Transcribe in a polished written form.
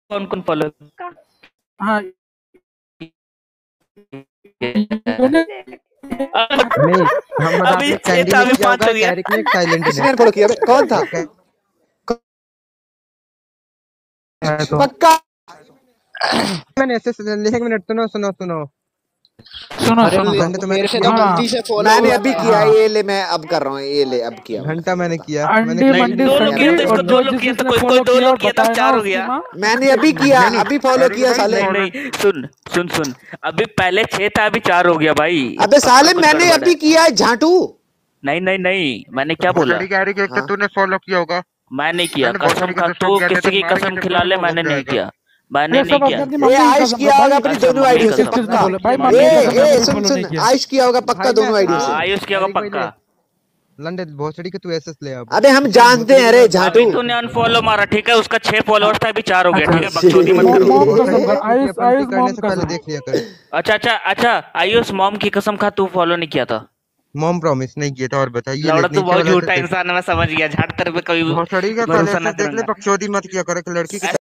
कौन कौन फॉलो हाँ नहीं, हम अभी बताते कैंडी था, ने अभी किया 5 होगा, हो गया। कैरिक ने साइलेंट किसने फॉलो किया? कौन था? तो पक्का मैंने ऐसे 1 मिनट सुनो सुनो सुनो सुनो अरे सुनो घंटे तो मेरे से तो हाँ गलती से फॉलो मैंने अभी किया। ये ले मैं अब कर रहा हूँ। ये ले अब किया घंटा मैंने किया। मैंने अंडी नहीं, मंडी दो लोग किया संडी तो इसको और दो जो लोग जिस किया तो जिसने कोई फॉलो दो किया लोग किया तब बताए 4 ना हो उसकी गया। माँ। मैंने अभी किया, अभी फॉलो किया साले। नहीं सुन अभी पहले 6 था, अभी 4 हो गया भाई। अबे साले मैंने अभी किया है झाटू। नहीं मैंने क्या बोला? कैरिक एक तो तूने फॉलो किया होगा। मैं नहीं किया, मैंने कसम खा, तू किसी की कसम खिला ले, मैंने नहीं किया, मैंने नहीं सब किया। अपनी अपनी ये मम्मी की आयुष कसम किया भाई होगा अपनी कसम, दोनों मम्मी आईडियो से कसम। किस चीज पक्का। बोले भाई मम्मी मम्मी ए की कसम ए मैंने सुन फॉलो नहीं सुन किया। आयुष किया होगा पक्का दोनों आईडियो से। आयुष किया होगा पक्का। लंडे भोसड़ी के तू एसएस ले अब। अबे हम जानते हैं रे झाटू। अभी तूने अनफॉलो मारा, ठीक है, उसका 6 फॉलोअर्स था, अभी 4 हो गया, ठीक है, अच्छा, बकचोदी मत मॉम करो। कसम कर आयुष आयुष करने मॉम से पहले कसम। देख लिया कर। अच्छा आयुष, मॉम की कसम खा, तू फॉलो नहीं किया था। मॉम प्रॉमिस नहीं किया था। और बताइए लौड़ा तू बहुत झूठा इंसान है, मैं समझ गया, झाट तेरे पे कभी भोसड़ी का भरोसा ना देख ले, करूंगा। बकचोदी मत किया कर। एक लड़की के